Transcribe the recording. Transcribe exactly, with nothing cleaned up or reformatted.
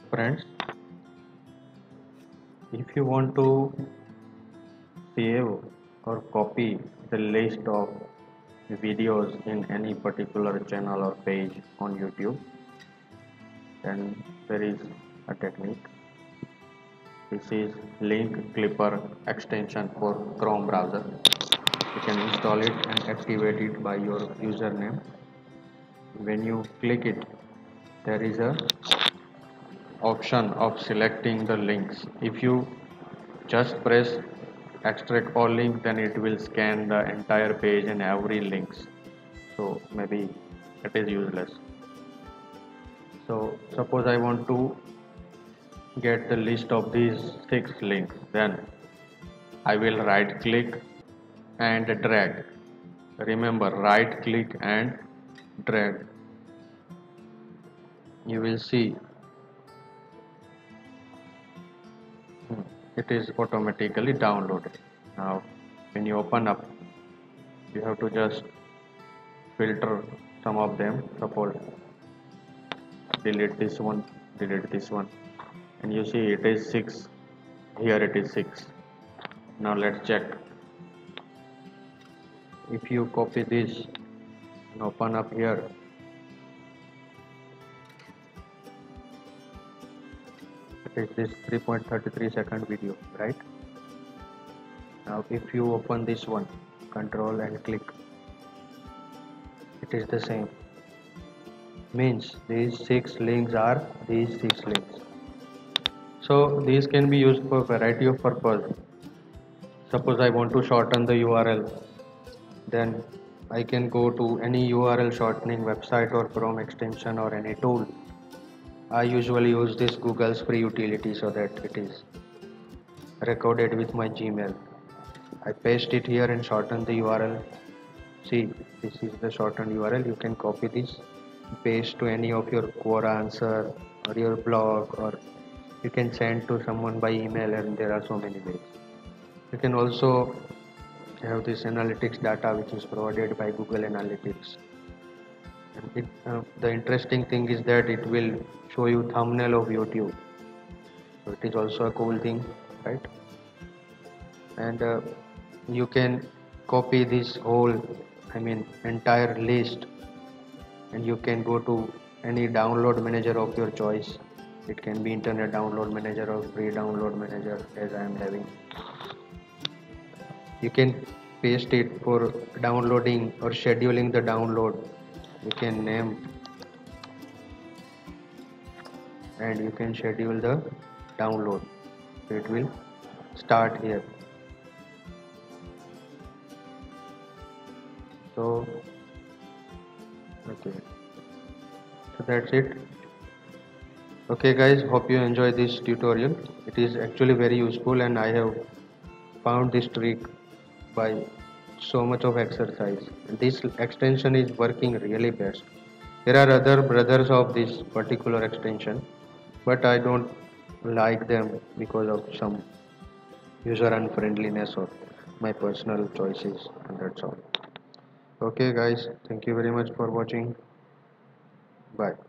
Friends, if you want to save or copy the list of videos in any particular channel or page on YouTube, then there is a technique. This is Link Clipper extension for Chrome browser. You can install it and activate it by your username. When you click it, there is a option of selecting the links. If you just press extract all link, then it will scan the entire page and every links, so maybe it is useless. So suppose I want to get the list of these six links, then I will right click and drag. Remember, right click and drag. You will see it is automatically downloaded. Now when you open up, you have to just filter some of them. Suppose delete this one, delete this one, and you see it is six. Here it is six. Now let's check. If you copy this and open up here, it is this three point three three second video, right? Now if you open this one, control and click, it is the same. Means these six links are these six links. So these can be used for variety of purpose. Suppose I want to shorten the U R L, then I can go to any U R L shortening website or Chrome extension or any tool. I usually use this Google's free utility so that it is recorded with my Gmail. I paste it here and shorten the U R L. See, this is the shortened U R L. You can copy this, paste to any of your Quora answer or your blog, or you can send to someone by email, and there are so many ways. You can also have this analytics data which is provided by Google Analytics. And it, uh, the interesting thing is that it will show you thumbnail of YouTube. So it is also a cool thing, right? And uh, you can copy this whole, I mean entire list, and you can go to any download manager of your choice. It can be internet download manager or free download manager, as I am having. You can paste it for downloading or scheduling the download. You can name and you can schedule the download. It will start here. So okay, so that's it. Okay guys, hope you enjoy this tutorial. It is actually very useful, and I have found this trick by so much of exercise. This extension is working really best. There are other brothers of this particular extension, but I don't like them because of some user unfriendliness or my personal choices, and that's all. Okay guys, thank you very much for watching. Bye.